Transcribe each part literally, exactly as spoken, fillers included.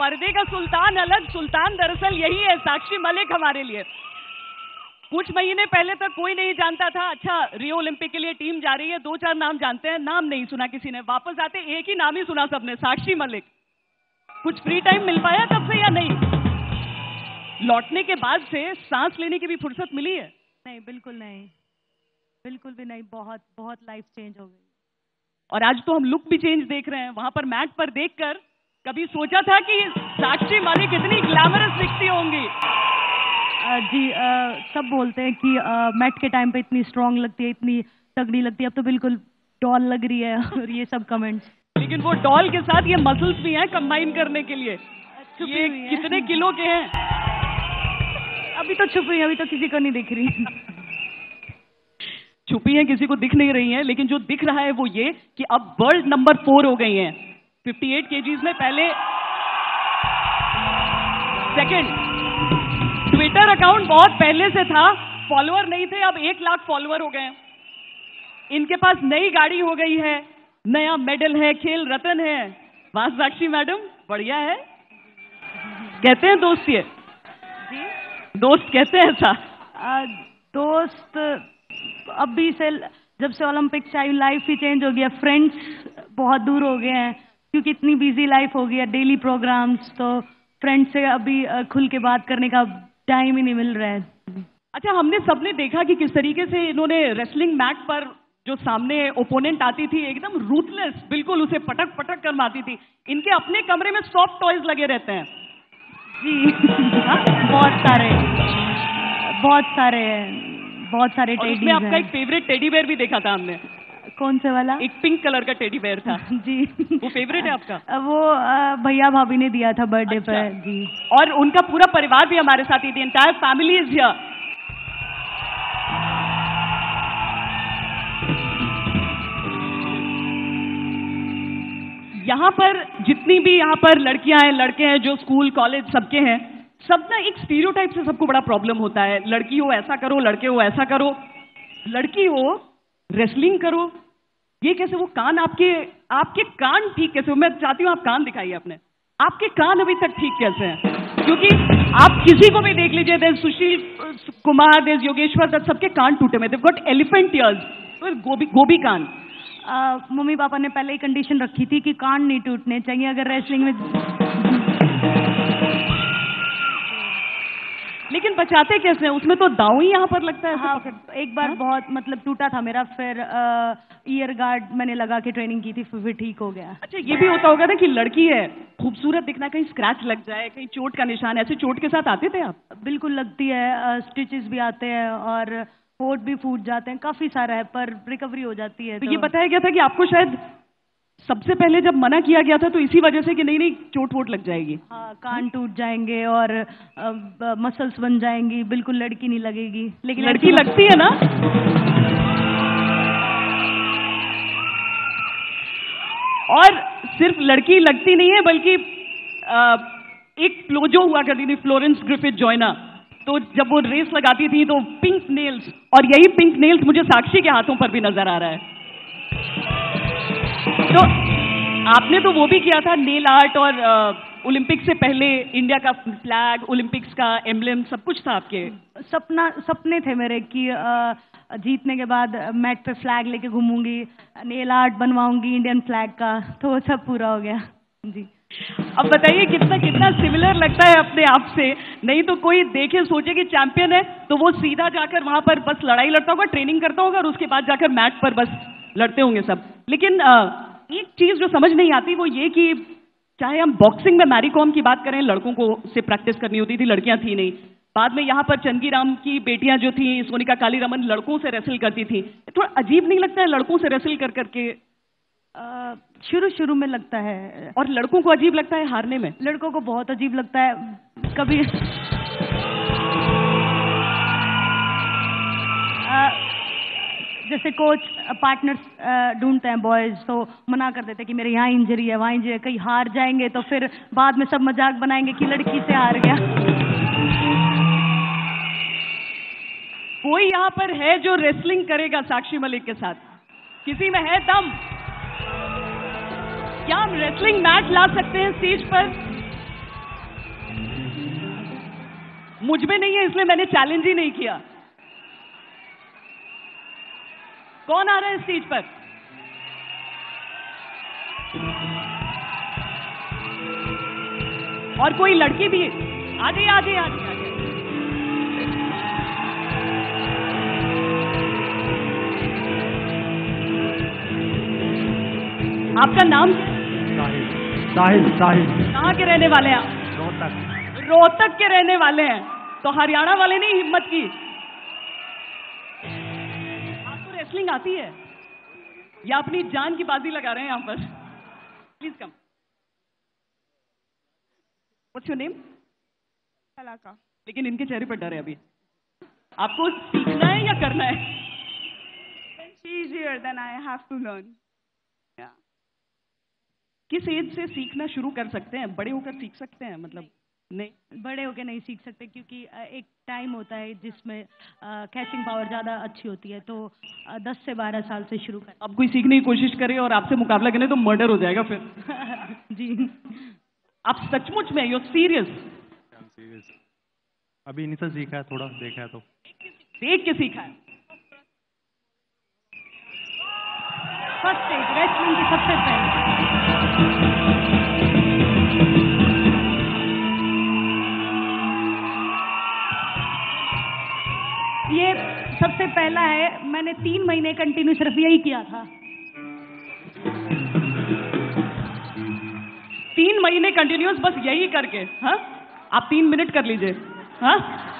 पर्दे का सुल्तान अलग, सुल्तान दरअसल यही है साक्षी मलिक हमारे लिए। कुछ महीने पहले तक कोई नहीं जानता था, अच्छा रियो ओलंपिक के लिए टीम जा रही है, दो चार नाम जानते हैं, नाम नहीं सुना किसी ने। वापस आते एक ही नाम ही सुना सबने, साक्षी मलिक। कुछ फ्री टाइम मिल पाया तब से या नहीं? लौटने के बाद से सांस लेने की भी फुर्सत मिली है? नहीं, बिल्कुल नहीं, बिल्कुल भी नहीं। बहुत बहुत लाइफ चेंज हो गई। और आज तो हम लुक भी चेंज देख रहे हैं। वहां पर मैट पर देखकर कभी सोचा था कि साक्षी मलिक इतनी ग्लैमरस दिखती होंगी? जी आ, सब बोलते हैं कि आ, मैट के टाइम पे इतनी स्ट्रांग लगती है, इतनी तगड़ी लगती है, अब तो बिल्कुल डॉल लग रही है और ये सब कमेंट्स। लेकिन वो डॉल के साथ ये मसल्स भी हैं कंबाइन करने के लिए। ये कितने किलो के हैं? अभी तो छुपी है, अभी तो किसी को नहीं दिख रही। छुपी है, किसी को दिख नहीं रही है, लेकिन जो दिख रहा है वो ये कि अब वर्ल्ड नंबर फोर हो गई हैं अट्ठावन केजीज में। पहले सेकंड। ट्विटर अकाउंट बहुत पहले से था, फॉलोअर नहीं थे, अब एक लाख फॉलोअर हो गए। इनके पास नई गाड़ी हो गई है, नया मेडल है, खेल रत्न है। वाह साक्षी मैडम, बढ़िया है। कहते हैं दोस्त, ये दोस्त कहते हैं ऐसा? आ, दोस्त अभी से, जब से ओलंपिक्स आई लाइफ ही चेंज हो गया। फ्रेंड्स बहुत दूर हो गए हैं क्योंकि इतनी बिजी लाइफ हो गई है, डेली प्रोग्राम्स, तो फ्रेंड्स से अभी खुल के बात करने का टाइम ही नहीं मिल रहा है। अच्छा, हमने सबने देखा कि किस तरीके से इन्होंने रेसलिंग मैट पर जो सामने ओपोनेंट आती थी एकदम रूथलेस, बिल्कुल उसे पटक पटक कर मारती थी। इनके अपने कमरे में सॉफ्ट टॉयज लगे रहते हैं। जी बहुत सारे बहुत सारे बहुत सारे टेडी। उसमें आपका एक फेवरेट टेडी बेयर भी देखा था हमने। कौन से वाला? एक पिंक कलर का टेडी बेयर था। जी, वो फेवरेट है आपका? वो भैया भाभी ने दिया था बर्थडे अच्छा। पर। जी, और उनका पूरा परिवार भी हमारे साथ ही थी, एंटायर फैमिली इज हियर। यहाँ पर जितनी भी यहाँ पर लड़कियां हैं, लड़के हैं, जो स्कूल कॉलेज सबके हैं, सब ना एक स्टीरियोटाइप से सबको बड़ा प्रॉब्लम होता है। लड़की हो ऐसा करो, लड़के हो ऐसा करो, लड़की हो रेसलिंग करो, ये कैसे? वो कान आपके आपके कान ठीक कैसे हो? मैं चाहती हूँ आप कान दिखाइए अपने। आपके कान अभी तक ठीक कैसे हैं? क्योंकि आप किसी को भी देख लीजिए, देयर सुशील कुमार, देयर योगेश्वर दत्त, सबके कान टूटे हुए, देव गॉट एलिफेंट ईयर्स, गोभी गोभी कान। मम्मी पापा ने पहले ही कंडीशन रखी थी कि कान नहीं टूटने चाहिए अगर रेसलिंग में। लेकिन बचाते कैसे हैं? उसमें तो दांव ही यहाँ पर लगता है। हाँ, एक बार हा? बहुत मतलब टूटा था मेरा, फिर ईयर गार्ड मैंने लगा के ट्रेनिंग की थी, फिर ठीक हो गया। अच्छा, ये भी होता होगा ना कि लड़की है, खूबसूरत दिखना, कहीं स्क्रैच लग जाए, कहीं चोट का निशान, ऐसे चोट के साथ आते थे आप? बिल्कुल लगती है, स्टिचेस भी आते हैं और होठ भी फूट जाते हैं, काफी सारा है, पर रिकवरी हो जाती है। तो, तो ये बताया गया था कि आपको शायद सबसे पहले जब मना किया गया था तो इसी वजह से कि नहीं नहीं चोट वोट लग जाएगी। हाँ, कान टूट जाएंगे और मसल्स बन जाएंगी, बिल्कुल लड़की नहीं लगेगी। लेकिन लड़की लगती है ना। और सिर्फ लड़की लगती नहीं है, बल्कि एक फ्लोजो हुआ करती थी, फ्लोरेंस ग्रिफिथ जॉयना, तो जब वो रेस लगाती थी तो पिंक नेल्स, और यही पिंक नेल्स मुझे साक्षी के हाथों पर भी नजर आ रहा है। तो आपने तो वो भी किया था, नेल आर्ट, और ओलंपिक से पहले इंडिया का फ्लैग, ओलंपिक्स का एम्ब्लेम, सब कुछ था आपके? सपना सपने थे मेरे कि आ, जीतने के बाद मैट पे फ्लैग लेके घूमूंगी, नेल आर्ट बनवाऊंगी इंडियन फ्लैग का, तो वो सब पूरा हो गया। जी, अब बताइए कितना कितना सिमिलर लगता है अपने आप से। नहीं तो कोई देखे सोचे कि चैंपियन है तो वो सीधा जाकर वहां पर बस लड़ाई लड़ता होगा, ट्रेनिंग करता होगा, और उसके बाद जाकर मैट पर बस लड़ते होंगे सब। लेकिन आ, एक चीज जो समझ नहीं आती वो ये कि चाहे हम बॉक्सिंग में मैरी कॉम की बात करें, लड़कों को से प्रैक्टिस करनी होती थी, लड़कियां थी नहीं। बाद में यहाँ पर चंदीराम की बेटियां जो थी, सोनिका कालीरामन, लड़कों से रेसल करती थी। थोड़ा अजीब नहीं लगता है लड़कों से रेसल कर करके? शुरू शुरू में लगता है। और लड़कों को अजीब लगता है हारने में? लड़कों को बहुत अजीब लगता है। कभी आ, जैसे कोच पार्टनर्स ढूंढते हैं बॉयज, तो मना कर देते कि मेरे यहाँ इंजरी है, वहाँ इंजरी है, कहीं हार जाएंगे तो फिर बाद में सब मजाक बनाएंगे कि लड़की से हार गया। कोई यहाँ पर है जो रेसलिंग करेगा साक्षी मलिक के साथ? किसी में है दम? क्या हम रेसलिंग मैच ला सकते हैं स्टेज पर? मुझ में नहीं है इसलिए मैंने चैलेंज ही नहीं किया। कौन आ रहा है स्टेज पर? और कोई लड़की भी? आ जाइए, आ जाइए, आ जाइए, आ जाइए। आपका नाम? साहिल। साहिल साहिल। कहाँ के रहने वाले हैं आप? रोहतक। रोहतक के रहने वाले हैं, तो हरियाणा वाले ने हिम्मत की। आपको रेसलिंग आती है या अपनी जान की बाजी लगा रहे हैं यहाँ पर? Please come. What's your name? का। लेकिन इनके चेहरे पर डर है अभी। आपको सीखना है या करना है? It's easier than I have to learn. Yeah. किस एज से सीखना शुरू कर सकते हैं? बड़े होकर सीख सकते हैं? मतलब नहीं, बड़े होकर नहीं सीख सकते क्योंकि एक टाइम होता है जिसमें कैचिंग पावर ज़्यादा अच्छी होती है, तो दस से बारह साल से शुरू कर। अब कोई सीखने की कोशिश करे और आपसे मुकाबला करे तो मर्डर हो जाएगा फिर। जी। आप सचमुच में? You serious? सीरियस। अभी नहीं से सीखा है, थोड़ा देखा है तो। देख के सीखा है? फर्स्ट स्टेज रेसलिंग की सबसे पहले। ये सबसे पहला है, मैंने तीन महीने कंटिन्यू सिर्फ यही किया था। तीन महीने कंटिन्यूस बस यही करके? हाँ, आप तीन मिनट कर लीजिए। हाँ,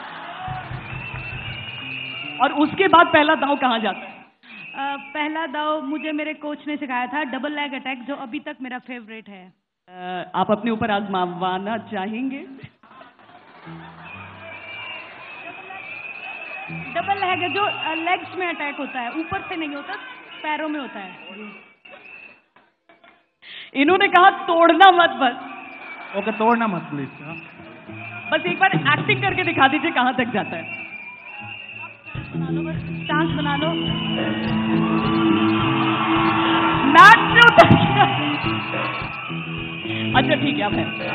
और उसके बाद पहला दांव कहाँ जाता है? आ, पहला दांव मुझे मेरे कोच ने सिखाया था, डबल लेग अटैक, जो अभी तक मेरा फेवरेट है। आ, आप अपने ऊपर आजमाना चाहेंगे? डबल लेग है जो लेग्स में अटैक होता है, ऊपर से नहीं होता, पैरों में होता है। इन्होंने कहा तोड़ना मत बस। ओके, तोड़ना मत प्लीज। बस एक बार एक्टिंग करके दिखा दीजिए कहां तक जाता है। चांस बना लो। मैट से उतर गया। अच्छा ठीक है, अब है।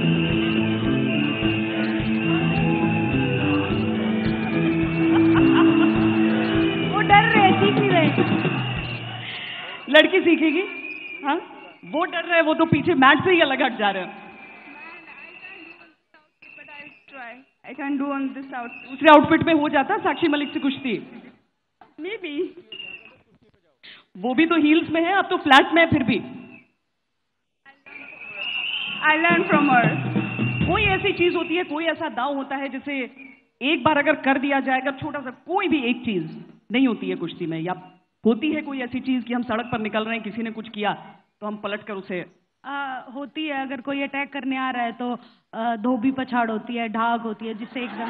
वो डर रहे, सीख नहीं रहे। लड़की सीखेगी? हाँ, वो डर रहे, वो तो पीछे मैट से ही अलग हट जा रहे हैं। I can do on this outfit. दूसरे आउटफिट में हो जाता साक्षी मलिक से कुश्ती? Maybe. वो भी तो हील्स में है, अब तो फ्लैट में है फिर भी। I learn from her. कोई ऐसी चीज होती है, कोई ऐसा दांव होता है जिसे एक बार अगर कर दिया जाएगा, छोटा सा कोई भी एक चीज नहीं होती है कुश्ती में, या होती है कोई ऐसी चीज कि हम सड़क पर निकल रहे हैं, किसी ने कुछ किया तो हम पलट कर उसे आ, होती है। अगर कोई अटैक करने आ रहा है तो आ, धोबी पछाड़ होती है, ढाक होती है, जिससे एकदम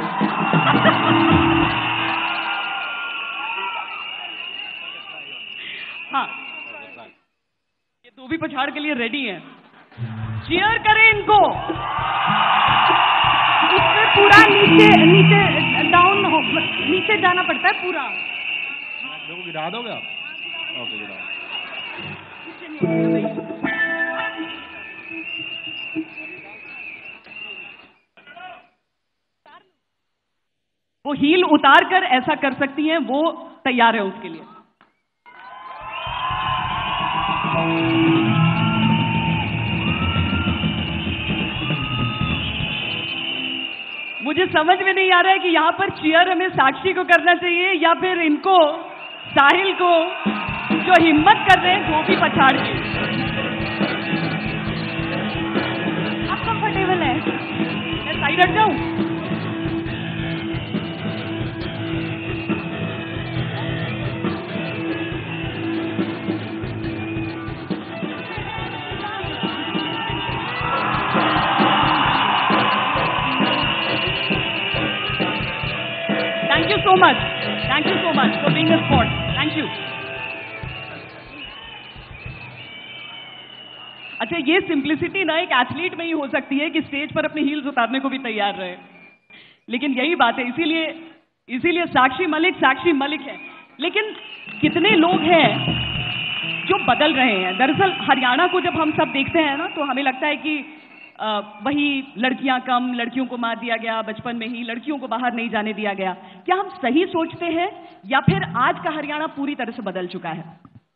हाँ, ये धोबी पछाड़ के लिए रेडी है। चीयर करें इनको। इसमें पूरा नीचे नीचे डाउन हो, नीचे जाना पड़ता है पूरा। देखो, गिरा दोगे आप? ओके, गिरा। वो हील उतार कर ऐसा कर सकती हैं, वो तैयार है उसके लिए। मुझे समझ में नहीं आ रहा है कि यहां पर चीयर हमें साक्षी को करना चाहिए या फिर इनको, साहिल को, जो हिम्मत कर रहे हैं धोबी पछाड़ के। आप कंफर्टेबल है? मैं साइड हट जाऊं? Thank you so much. Thank you so much for being a sport. Thank you. अच्छा, ये सिंप्लिसिटी ना एक एथलीट में ही हो सकती है कि स्टेज पर अपने हील्स उतारने को भी तैयार रहे, लेकिन यही बात है, इसीलिए इसीलिए साक्षी मलिक साक्षी मलिक है। लेकिन कितने लोग हैं जो बदल रहे हैं। दरअसल हरियाणा को जब हम सब देखते हैं ना, तो हमें लगता है कि वही लड़कियां कम, लड़कियों को मार दिया गया बचपन में ही, लड़कियों को बाहर नहीं जाने दिया गया। क्या हम सही सोचते हैं या फिर आज का हरियाणा पूरी तरह से बदल चुका है?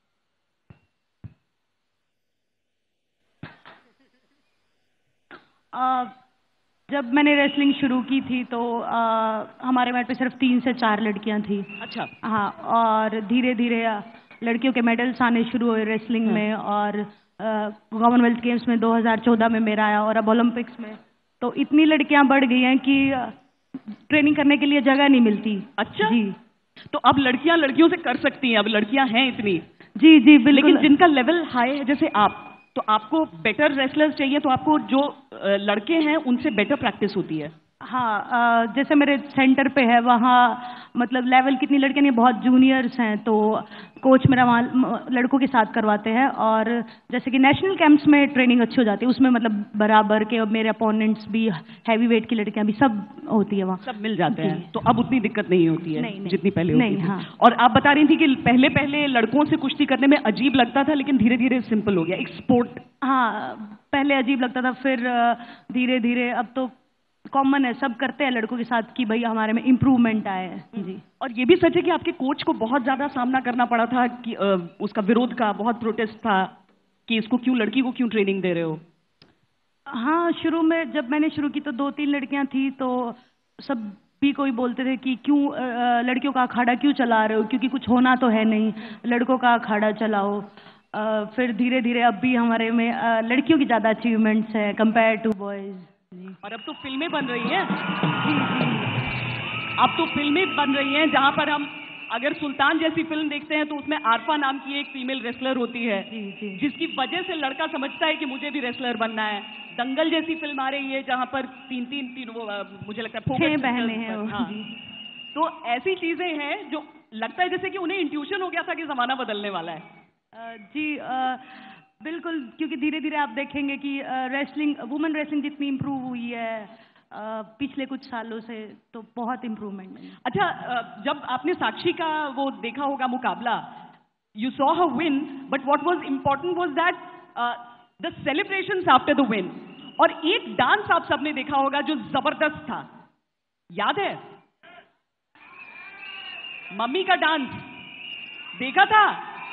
आ, जब मैंने रेसलिंग शुरू की थी तो आ, हमारे मैट पे सिर्फ तीन से चार लड़कियां थी। अच्छा। हाँ, और धीरे धीरे लड़कियों के मेडल्स आने शुरू हुए रेसलिंग में, और कॉमनवेल्थ गेम्स में दो हज़ार चौदह में मेरा आया, और अब ओलंपिक्स में तो इतनी लड़कियां बढ़ गई हैं कि ट्रेनिंग करने के लिए जगह नहीं मिलती। अच्छा जी। तो अब लड़कियां लड़कियों से कर सकती हैं, अब लड़कियां हैं इतनी। जी जी बिल्कुल। लेकिन जिनका लेवल हाई है जैसे आप, तो आपको बेटर रेसलर्स चाहिए, तो आपको जो लड़के हैं उनसे बेटर प्रैक्टिस होती है। हाँ, जैसे मेरे सेंटर पे है वहाँ मतलब लेवल कितनी लड़कियां नहीं, बहुत जूनियर्स हैं, तो कोच मेरा वहाँ लड़कों के साथ करवाते हैं, और जैसे कि नेशनल कैंप्स में ट्रेनिंग अच्छी हो जाती है, उसमें मतलब बराबर के, और मेरे अपोनेंट्स भी, हैवी वेट की लड़कियां भी, सब होती है वहाँ, सब मिल जाते हैं, तो अब उतनी दिक्कत नहीं होती है नहीं, नहीं, जितनी पहले होती नहीं, थी। हाँ। और आप बता रही थी कि पहले पहले लड़कों से कुश्ती करने में अजीब लगता था, लेकिन धीरे धीरे सिंपल हो गया, एक स्पोर्ट। हाँ, पहले अजीब लगता था, फिर धीरे धीरे अब तो कॉमन है, सब करते हैं लड़कों के साथ कि भाई हमारे में इम्प्रूवमेंट आए है। जी। और ये भी सच है कि आपके कोच को बहुत ज्यादा सामना करना पड़ा था कि आ, उसका विरोध का बहुत प्रोटेस्ट था कि इसको क्यों, लड़की को क्यों ट्रेनिंग दे रहे हो? हाँ, शुरू में जब मैंने शुरू की तो दो तीन लड़कियां थी, तो सब भी कोई बोलते थे कि क्यों लड़कियों का अखाड़ा क्यों चला रहे हो, क्योंकि कुछ होना तो है नहीं, लड़कों का अखाड़ा चलाओ। आ, फिर धीरे धीरे अब भी हमारे में आ, लड़कियों की ज्यादा अचीवमेंट्स है कंपेयर टू बॉयज। और अब तो फिल्में बन रही हैं। अब तो फिल्में बन रही हैं जहां पर हम अगर सुल्तान जैसी फिल्म देखते हैं तो उसमें आरफा नाम की एक फीमेल रेसलर होती है, जी, जी। जिसकी वजह से लड़का समझता है कि मुझे भी रेसलर बनना है। दंगल जैसी फिल्म आ रही है जहां पर तीन तीन तीन वो मुझे लगता है छह बहनें हैं। हाँ। तो ऐसी चीजें हैं जो लगता है जैसे कि उन्हें इंट्यूशन हो गया था कि जमाना बदलने वाला है। आ, जी आ, बिल्कुल, क्योंकि धीरे धीरे आप देखेंगे कि रेसलिंग, वुमेन रेसलिंग जितनी इम्प्रूव हुई है आ, पिछले कुछ सालों से, तो बहुत इम्प्रूवमेंट है। अच्छा, जब आपने साक्षी का वो देखा होगा मुकाबला, you saw her win, but what was important was that the celebrations after the win, और एक डांस आप सबने देखा होगा जो जबरदस्त था, याद है? मम्मी का डांस देखा था?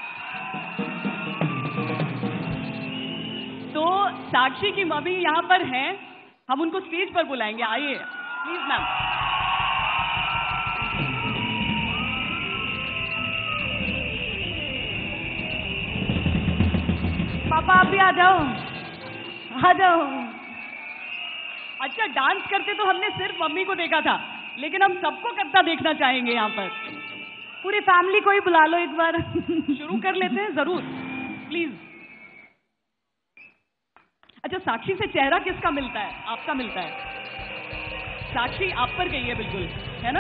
तो साक्षी की मम्मी यहां पर हैं, हम उनको स्टेज पर बुलाएंगे, आइए प्लीज मैम। पापा आप भी आ जाओ, आ जाओ। अच्छा, डांस करते तो हमने सिर्फ मम्मी को देखा था, लेकिन हम सबको करता देखना चाहेंगे यहाँ पर। पूरी फैमिली को ही बुला लो एक बार। शुरू कर लेते हैं, जरूर, प्लीज। अच्छा, साक्षी से चेहरा किसका मिलता है? आपका मिलता है। साक्षी आप पर गई है बिल्कुल, है ना?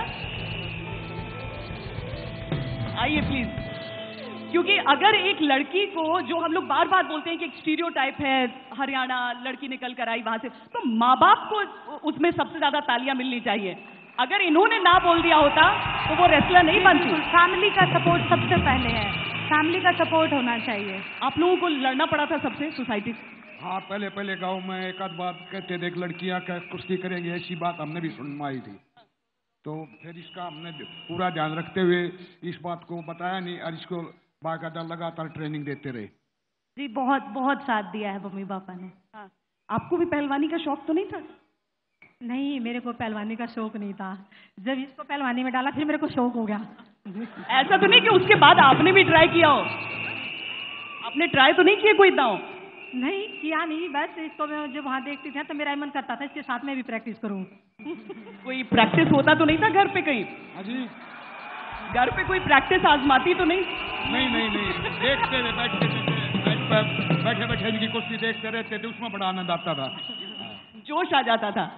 आइए प्लीज, क्योंकि अगर एक लड़की को, जो हम लोग बार बार बोलते हैं कि एक स्टीरियोटाइप है, हरियाणा लड़की निकल कर आई वहां से, तो माँ बाप को उसमें सबसे ज्यादा तालियां मिलनी चाहिए। अगर इन्होंने ना बोल दिया होता तो वो रेसलर नहीं बनती। फैमिली का सपोर्ट सबसे पहले है, फैमिली का सपोर्ट होना चाहिए। आप लोगों को लड़ना पड़ा था सबसे, सोसाइटी से? हाँ, पहले पहले गांव में एक आध बात कहते थे, लड़कियां कुश्ती करेंगी, ऐसी बात हमने भी सुन में आई थी, तो फिर इसका हमने पूरा ध्यान रखते हुए इस बात को बताया नहीं, और इसको बाकायदा लगातार ट्रेनिंग देते रहे। जी, बहुत बहुत साथ दिया है मम्मी पापा ने। हाँ। आपको भी पहलवानी का शौक तो नहीं था? नहीं, मेरे को पहलवानी का शौक नहीं था, जब इसको पहलवानी में डाला फिर मेरे को शौक हो गया। ऐसा तो नहीं कि उसके बाद आपने भी ट्राई किया हो? आपने ट्राई तो नहीं किया कोई दांव? नहीं किया नहीं, बस इसको मैं जब वहाँ देखती थी तो मेरा मन करता था इसके साथ में भी प्रैक्टिस करूँ। कोई प्रैक्टिस होता तो नहीं था घर पे कहीं? अजी, घर पे कोई प्रैक्टिस आजमाती तो नहीं? नहीं नहीं नहीं, देखते थे, बैठते थे, बैठे बैठे इनकी कुश्ती देखते रहते थे, उसमें बड़ा आनंद आता था, जोश आ जाता था।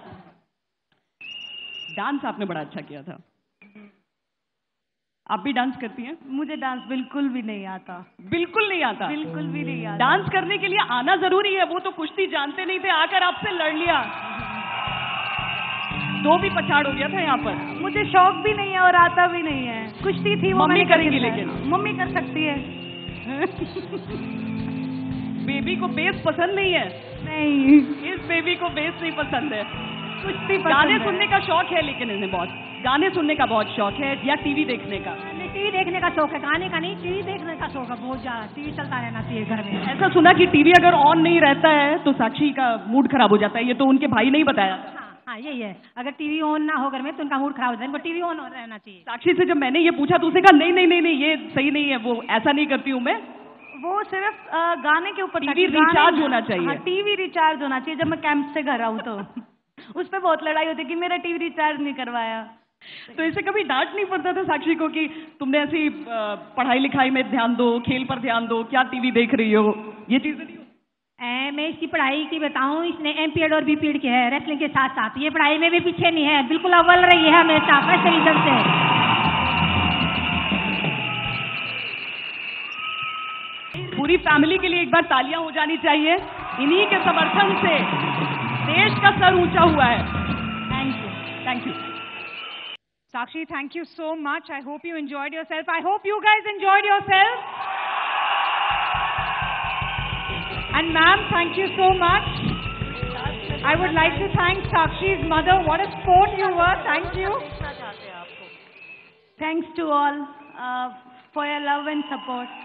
डांस आपने बड़ा अच्छा किया था। आप भी डांस करती हैं? मुझे डांस बिल्कुल भी नहीं आता। बिल्कुल नहीं आता? बिल्कुल भी नहीं आता। डांस करने के लिए आना जरूरी है, वो तो कुश्ती जानते नहीं थे, आकर आपसे लड़ लिया, दो भी पछाड़ हो गया था यहाँ पर। मुझे शौक भी नहीं है और आता भी नहीं है। कुश्ती थी वो मम्मी करेंगी, लेकिन मम्मी कर सकती है। बेबी को बेस पसंद नहीं है? नहीं, इस बेबी को बेस नहीं पसंद है। कुछ भी पसंद गाने है। सुनने का शौक है, लेकिन इन्हें बहुत गाने सुनने का बहुत शौक है, या टीवी देखने का? टीवी देखने का शौक है, गाने का नहीं, टीवी देखने का शौक है बहुत ज्यादा। टीवी चलता रहना चाहिए घर में। ऐसा सुना कि टीवी अगर ऑन नहीं रहता है तो साक्षी का मूड खराब हो जाता है, ये तो उनके भाई ने ही बताया। हाँ हाँ यही है, अगर टीवी ऑन ना हो घर में तो उनका मूड खराब हो जाता है, उनको टीवी ऑन रहना चाहिए। साक्षी से जब मैंने ये पूछा तो उसने कहा नहीं नहीं नहीं नहीं ये सही नहीं है, वो ऐसा नहीं करती हूँ मैं। वो सिर्फ अ, गाने के ऊपर था टीवी कि गाने- रिचार्ज होना चाहिए। हाँ, टीवी रिचार्ज होना चाहिए। जब मैं कैंप से घर आऊँ तो उस पर बहुत लड़ाई होती कि मेरा टीवी रिचार्ज नहीं करवाया। तो इसे कभी डांट नहीं पड़ता था साक्षी को कि तुमने ऐसी अ, पढ़ाई लिखाई में ध्यान दो, खेल पर ध्यान दो, क्या टीवी देख रही हो, ये चीजें नहीं? ए, मैं इसकी पढ़ाई की बताऊं, इसने एम पी एड और बी पी एड की है रेसलिंग के साथ साथ। ये पढ़ाई में भी पीछे नहीं है, बिल्कुल अव्वल रही है हमेशा फर्स्ट डिवीजन से। पूरी फैमिली के लिए एक बार तालियां हो जानी चाहिए। इन्हीं के समर्थन से देश का सर ऊंचा हुआ है। Thank you. Thank you. Sakshi, thank you so much. I hope you enjoyed yourself. I hope you guys enjoyed yourself. And ma'am, thank you so much. I would like to thank Sakshi's mother. What a sport you were. Thank you. Thanks to all uh, for your love and support.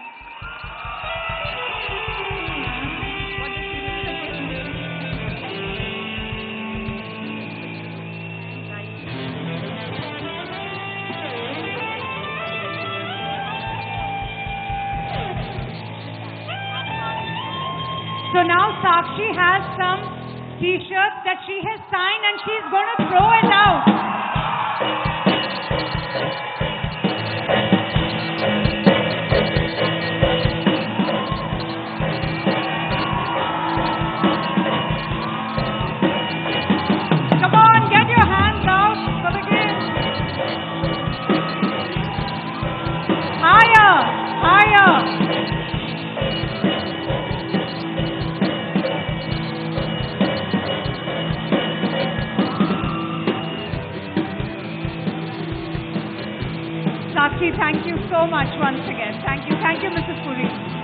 So now Sakshi has some t-shirts that she has signed and she's going to throw it out. Come on, get your hands out for the game. Higher, higher. Sakshi, thank you so much once again. Thank you. Thank you, Missus Puri.